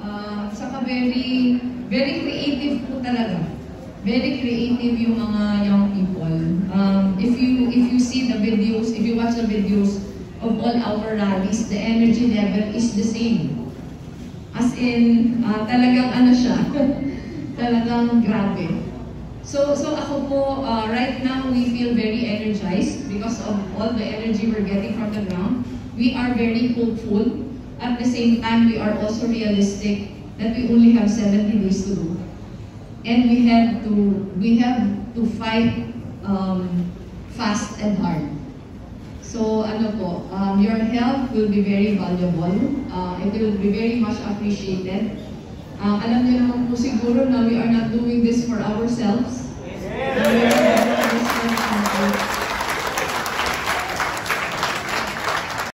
Saka very creative po talaga. Very creative yung mga young people. If you see the videos, if you watch the videos of all our rallies, the energy level is the same. As in, talagang ano siya, talagang grabe. So ako po, right now we feel very energized because of all the energy we're getting from the ground. We are very hopeful. At the same time, we are also realistic that we only have 70 days to do. And we have to fight fast and hard. So ano po, your help will be very valuable. It will be very much appreciated. Alam niyo naman po siguro na we are not doing this for ourselves.